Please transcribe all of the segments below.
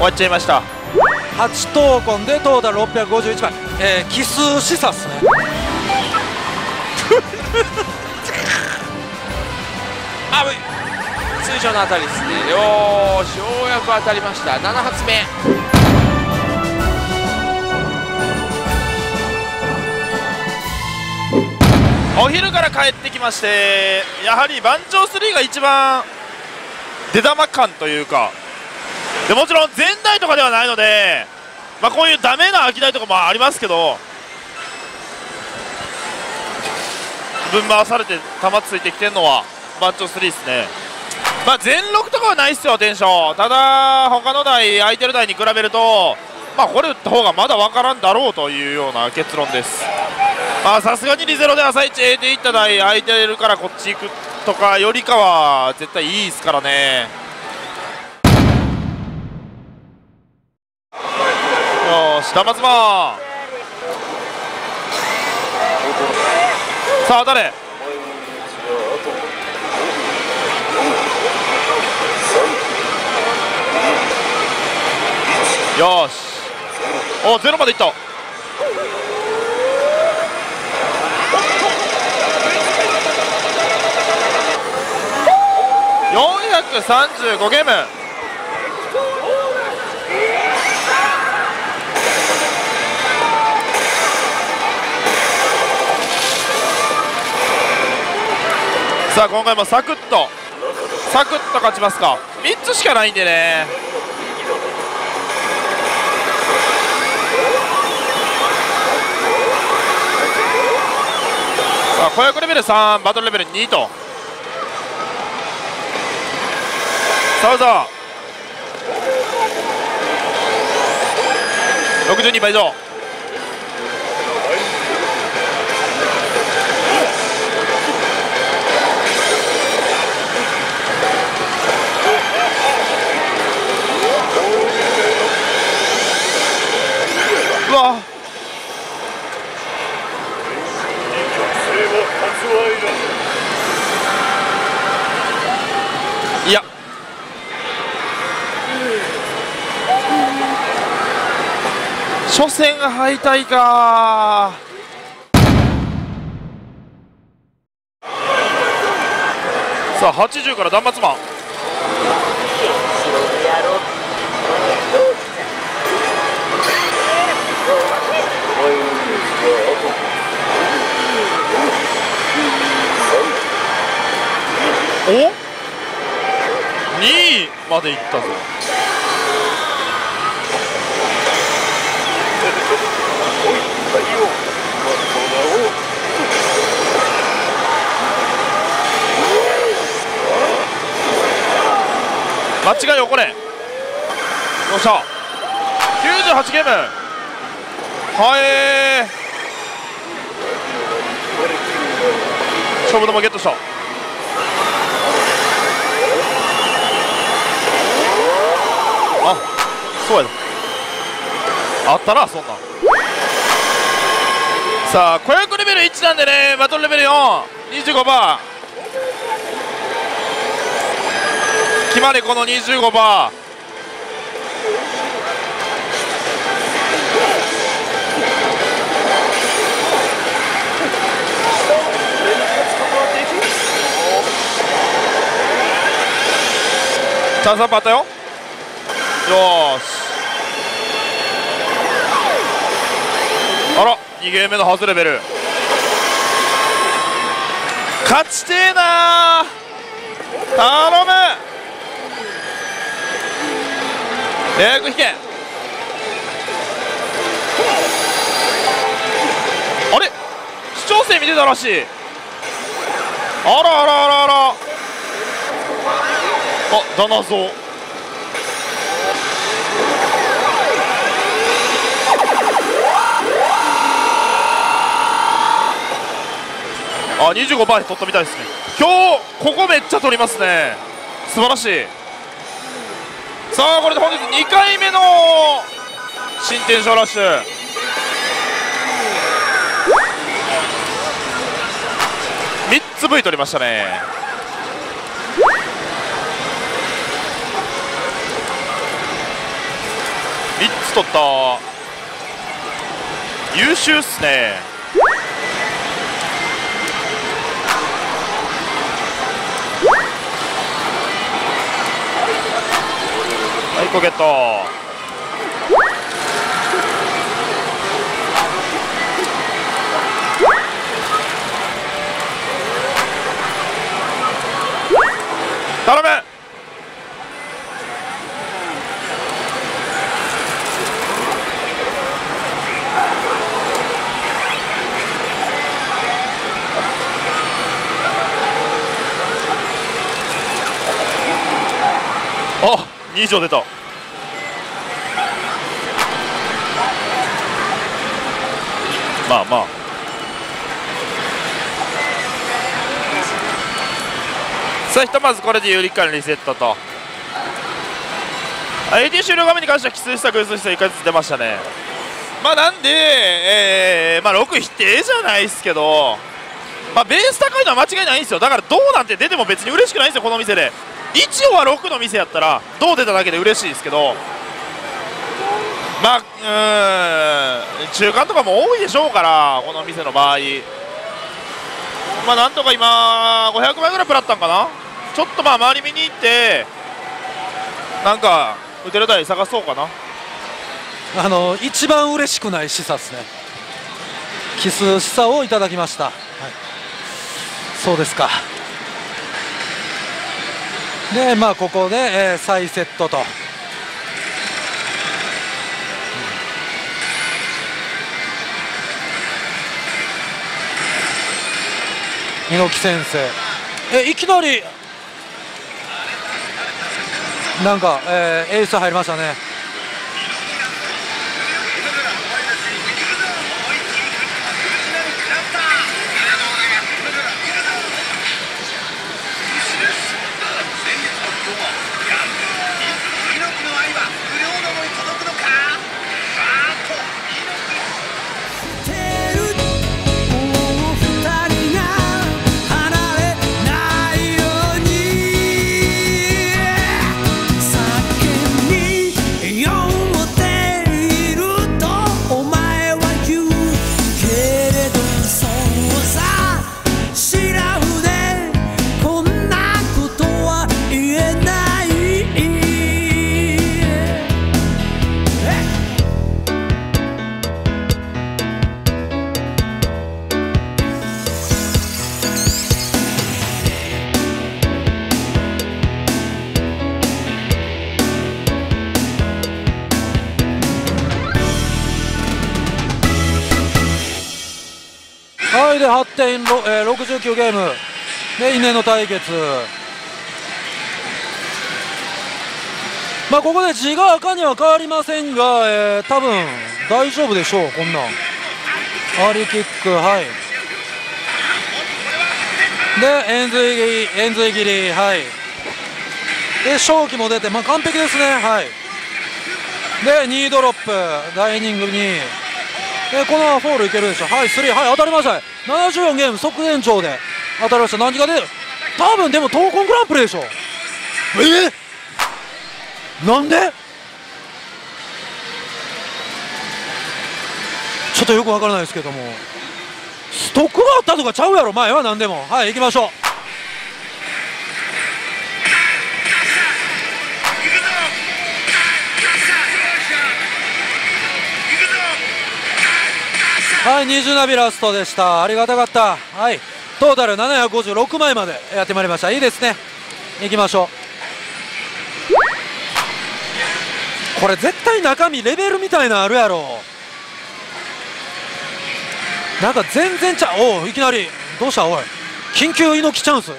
わっちゃいました。 8闘魂でトータル651枚、奇数示唆っすね。 あぶい、通常の当たりですね。よーし、ようやく当たりました。7発目。 お昼から帰ってきまして、やはり番長3が一番出玉感というかで、もちろん全台とかではないので、まあ、こういうダメな空き台とかもありますけど、分回されて球ついてきてるのは番長3ですね。まあ全6とかはないっすよ、テンション。ただ他の台、空いてる台に比べると、まあこれ打った方がまだ分からんだろうというような結論です。まあさすがにリゼロで朝一 A でいった台空いてるからこっち行くとかよりかは絶対いいですからね。よし、玉妻さあ誰よし、おゼロまでいった。435ゲーム。さあ今回もサクッと勝ちますか。3つしかないんでね。さあ子役レベル3、バトルレベル2と。さあさあ62倍以上。うわいや初戦敗退か。さあ80から断末魔。お2位までいったぞ。間違いよこれ。よっしゃ98ゲーム。はい勝負球ゲットした。あそうやだあったなそんなん。さあ子役レベル1なんでね、バトルレベル425%決まれ。この25%チャンスアップあったよ。よーし、あら2ゲーム目のハウスレベル。勝ちてえなー、頼む。早く引け。あれ視聴生見てたらしい。あらあらあらあら、あダナゾー。あ25%取ったみたいですね。今日ここめっちゃ取りますね。素晴らしい。さあこれで本日2回目の新天賞ラッシュ。3つ V 取りましたね。 3つ取った。優秀っすね。はい、1個ゲット。頼む。あ、2以上出た。まあまあさあ、ひとまずこれで有利感リセットと。AD 終了画面に関しては奇数した偶数した1回ずつ出ましたね。まあなんで、まあ6否定じゃないですけど、まあベース高いのは間違いないんですよ。だから銅なんて出ても別に嬉しくないんですよ、この店で。一応は6の店やったら銅出ただけで嬉しいですけど、まあ中間とかも多いでしょうから、この店の場合。まあなんとか今500枚ぐらいプラったんかな。ちょっとまあ周り見に行ってなんか打てる台探そうかな。 一番嬉しくない示唆ですね。奇数示唆をいただきました、はい、そうですか。でまあここで、再セットと。猪木先生、いきなりなんか、エース入りましたね。はい、で8.69ゲームで因縁の対決。まあここで地が赤には変わりませんが、多分大丈夫でしょう。こんなんアーリーキック、はい、で円髄切り、はい、で勝機も出て、まあ完璧ですね。はい、で2ドロップダイニングに。このフォールいけるでしょ。はい、3、はい、当たりました。74ゲーム即延長で当たりました。何が出る、多分でも闘魂グランプリでしょ。なんでちょっとよくわからないですけども、ストックがあったとかちゃうやろ前は。何でも、はい、行きましょう。はい、20ナビラストでした。ありがたかった。はい、トータル756枚までやってまいりました。いいですね。いきましょう。これ絶対中身レベルみたいなのあるやろ。なんか全然ちゃう。おう、いきなりどうした。おい、緊急猪木チャンス。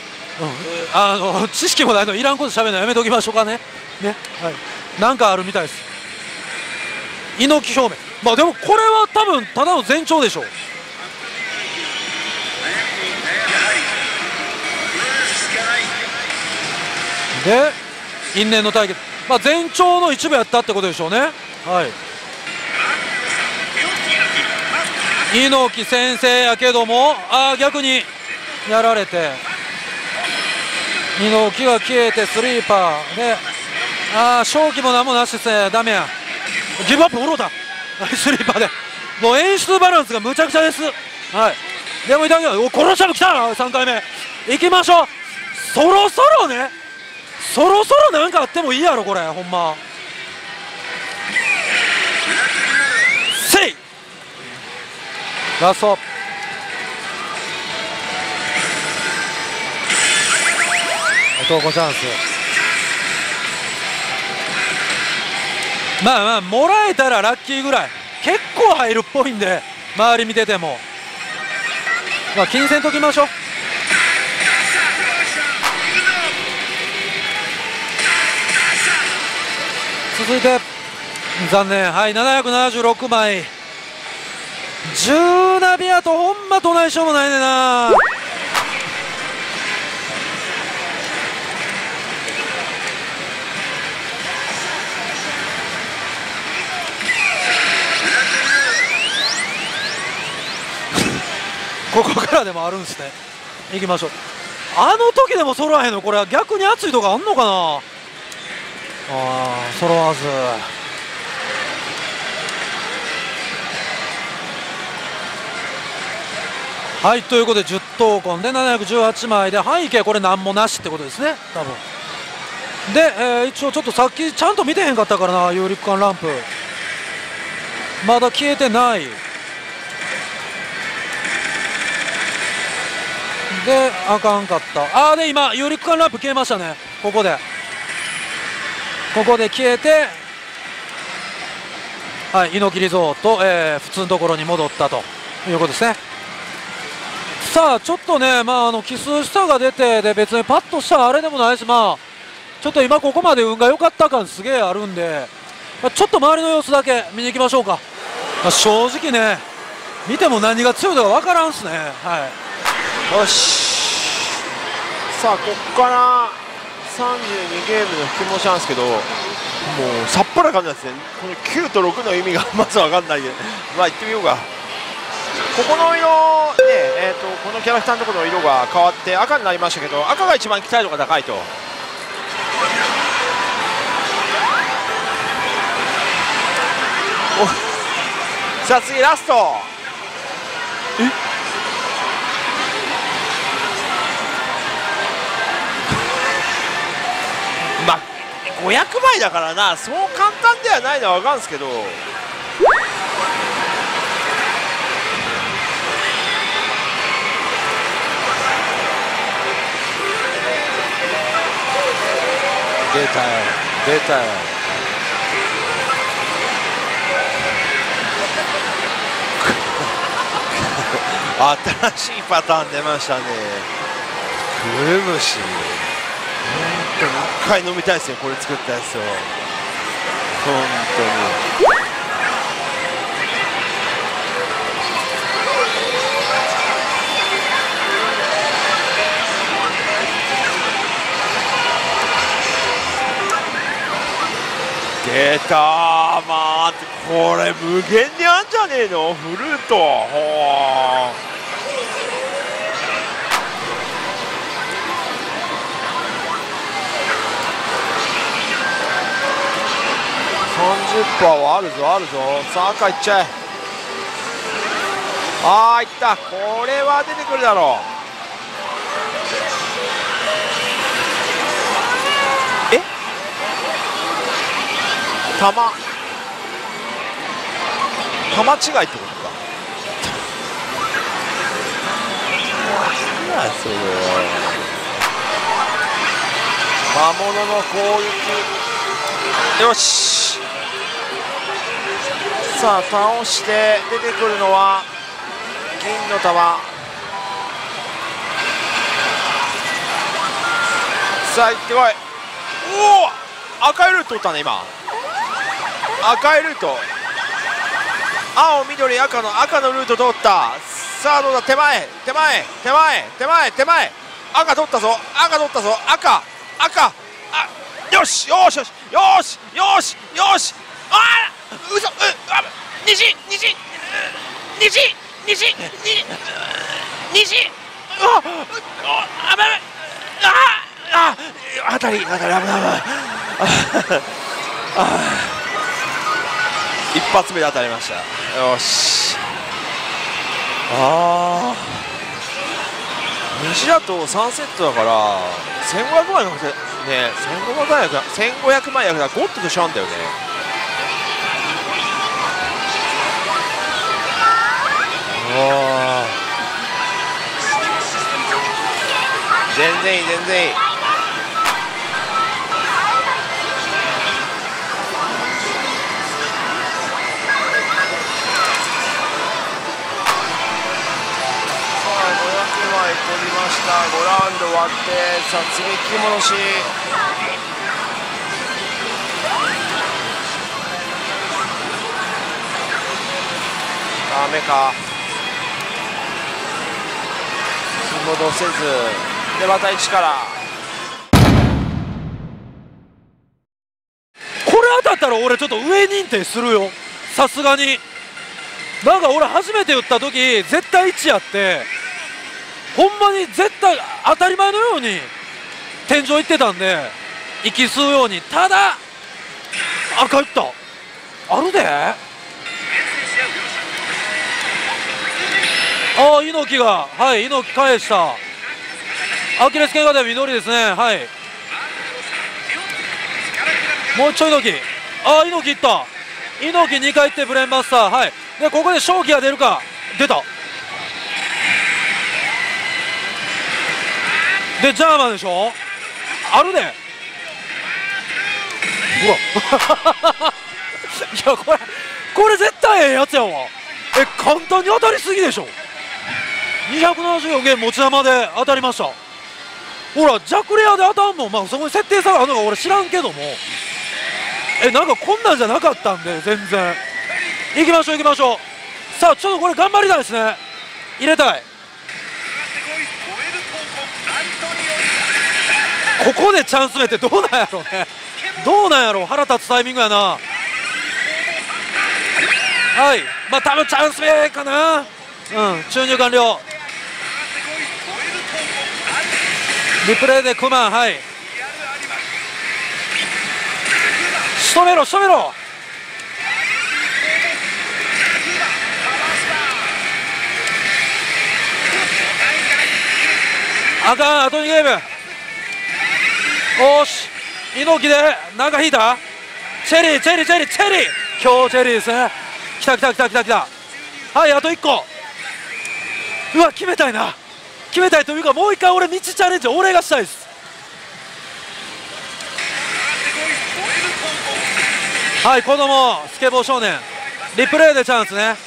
知識もないのいらんことしゃべるのやめときましょうかね。ね、はい、なんかあるみたいです。猪木表明。まあでもこれは多分ただの前兆でしょう。で因縁の対決、まあ前兆の一部やったってことでしょうね。はい、猪木先生やけども、逆にやられて猪木が消えてスリーパーで、勝機も何もなしですね。ダメや。 ギブアップもろうたスリーパーでもう演出バランスがむちゃくちゃです。はい、でもいただきます。お殺しちゃう来た3回目いきましょう。そろそろね、そろそろなんかあってもいいやろこれほんま。せいラスト男チャンス。まあまあもらえたらラッキーぐらい、結構入るっぽいんで周り見てても、まあ、気にせんときましょう。続いて残念、はい、776枚10ナビやとほんまどないしようもないねんな。ここからでもあるんですね。いきましょう。あの時でも揃わへんの、これは逆に熱いとこあんのかな。揃わず。はい、ということで10等根で718枚で背景これ何もなしってことですね多分で、一応ちょっとさっきちゃんと見てへんかったからな、有力感ランプまだ消えてないで、あかんかった。で今有力感ランプ消えましたね。ここで消えて、はい、猪木リゾート、普通のところに戻ったということですね。さあちょっとね、奇数下が出てで別にパッとしたあれでもないし、ちょっと今ここまで運が良かった感すげえあるんで、ちょっと周りの様子だけ見に行きましょうか。正直ね見ても何が強いのか分からんっすね。はい、 よし、さあここから32ゲームの引き戻しなんですけど、もうさっぱり感じなんですね。この9と6の意味がまず分かんないで、行ってみようか。ここの色ね、このキャラクターのところの色が変わって赤になりましたけど、赤が一番期待度が高いと。さあ次ラスト。500枚だからな、そう簡単ではないのは分かるんですけど、出たよ出たよ新しいパターン出ましたね。クルムシ本当に1回飲みたいですよ、これ作ったやつを本当に。出たー、これ無限にあんじゃねえの、フルート。ほー、30%はあるぞあるぞ。さあ赤いっちゃえ。いった、これは出てくるだろう。玉違いってことか。何やそれは。魔物の攻撃。よし、さあ倒して出てくるのは銀の玉。さあ行ってこい。おお、赤いルート取ったね今。赤いルート、青緑赤のルート通った。さあどうだ、手前赤取ったぞ赤、よしよしよしよしよしよし、うそ、西当たり危ない。 発目で当たりました。よし。ああ、西だと3セットだから1500万円ね、1500万円だからゴッドとしちゃうんだよね。ああ、全然いい全然いい。取りました。5ラウンド終わって、さあ次引き戻し。ダメか。引き戻せずでまた1から。 これ当たったら俺ちょっと上認定するよ、さすがに。なんか俺初めて打った時絶対1やって、ほんまに絶対当たり前のように天井行ってたんで、息吸うように。ただ赤いったあるで。ああ、猪木が、はい、猪木返した。アキレス腱がで実りですね。はい、もうちょい猪木。ああ、猪木いった。猪木2回いってブレーンバスター。はい、でここで勝機が出るか。出た。でジャーマンでしょ、あるで。ほらいやこれ絶対ええやつやわ。簡単に当たりすぎでしょ。274ゲーム持ち球で当たりました。ほら弱レアで当たんもん。まあそこに設定差があるのか俺知らんけども、なんかこんなんじゃなかったんで全然。行きましょう行きましょう。さあちょっとこれ頑張りたいですね。入れたい。ここでチャンス目ってどうなんやろうね。どうなんやろう、腹立つタイミングやな。はい、まあ多分チャンス目かな。うん、注入完了。リプレイでクマン、はい、仕留めろ仕留めろ。あかん、あと2ゲーム。おし、猪木で中引いた。チェリーチェリーチェリーチェリー、今日チェリーですね。きたきたきたきたきた。はい、あと1個。うわ、決めたいな。決めたいというか、もう1回俺道チャレンジ俺がしたいです。はい、子供スケボー少年リプレイでチャンスね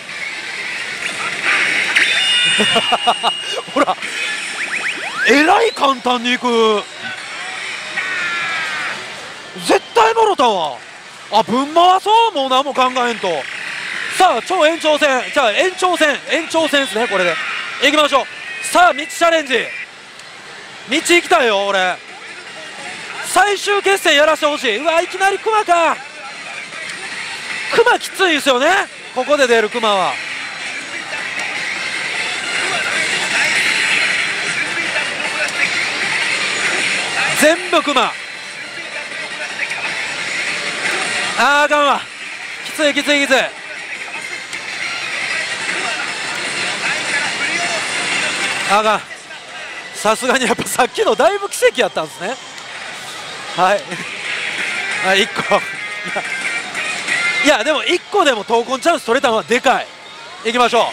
ほら、えらい簡単にいく。絶対もろたわ。あ、ぶん回そう。もう何も考えんと。さあ超延長戦、じゃあ延長戦ですね。これでいきましょう。さあ道チャレンジ、道行きたいよ俺。最終決戦やらせてほしい。うわ、いきなりクマか。クマきついですよね、ここで出るクマは。全部クマ。あかんわ、きついきついきつい。あかん、さすがにやっぱさっきのだいぶ奇跡やったんですね。はいあ、1個いやでも1個でも闘魂チャンス取れたのはでかい。いきましょ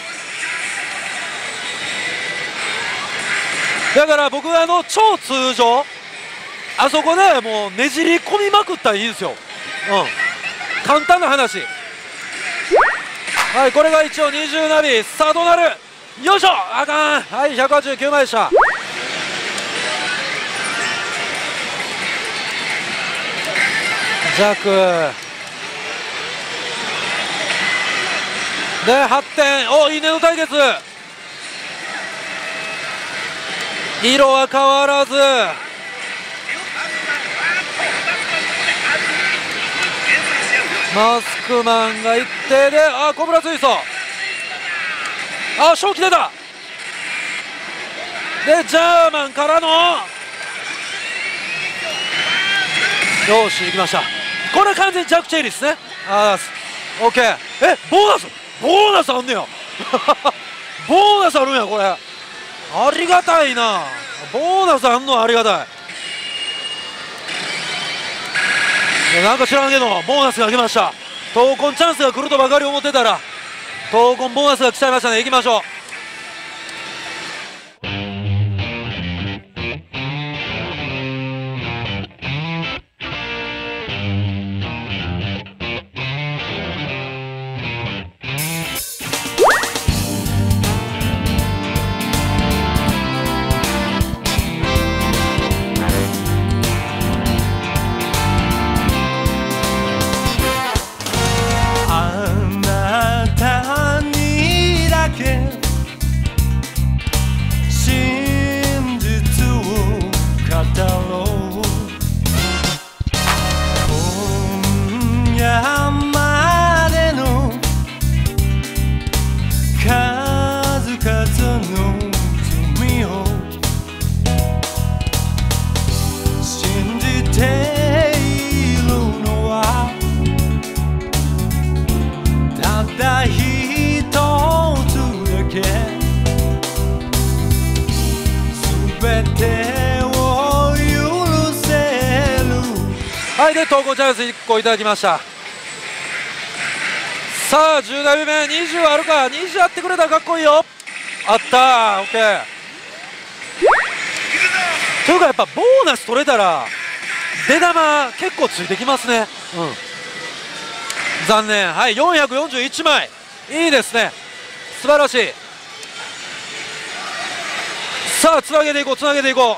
う。だから僕は超通常あそこでもうねじり込みまくったらいいんですよ。簡単な話。はい、これが一応20ナビスタートなる。よいしょ、あかん。はい、189枚でした。弱で8点。お、いいねの対決。色は変わらず。マスクマンが一定で、あ、コブラツイスト。あ、勝機出た。でジャーマンからの、よし行きました。これは完全にジャック・チェイリーですね。 オッケー。ボーナスあんねやボーナスあるんやこれ。ありがたいな。ボーナスあんのありがたい。いやなんか知らんけどボーナスが来ました。闘魂チャンスが来るとばかり思ってたら闘魂ボーナスが来ちゃいましたね。行きましょう。はい、で闘魂チャンス1個いただきました。さあ10代目20あるか。20あってくれたらかっこいいよ。あったー。オッケー。というかやっぱボーナス取れたら出玉結構ついてきますね。残念。はい、441枚。いいですね、素晴らしい。さあつなげていこう、つなげていこ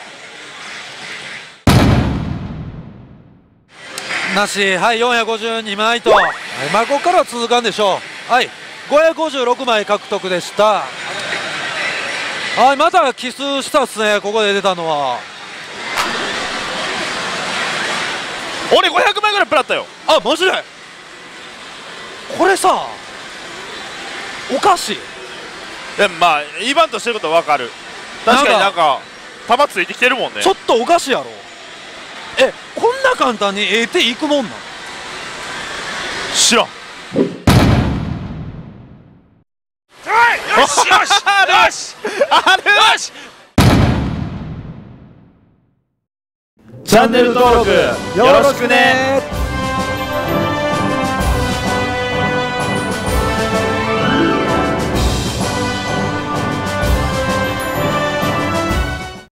う。なし。はい、452枚と、はい、まあここからは続かんでしょう。はい、556枚獲得でした。はい、また奇数したっすね、ここで出たのは。 俺500枚ぐらいプラったよ。 あ、マジでこれさおかしい。 でもまあイバンとしてること分かる。確かになんか球ついてきてるもんね。 ちょっとおかしいやろ。こんな簡単に手いくもんなん？ 知らん。よしよしよしあるよし。チャンネル登録よろしくね。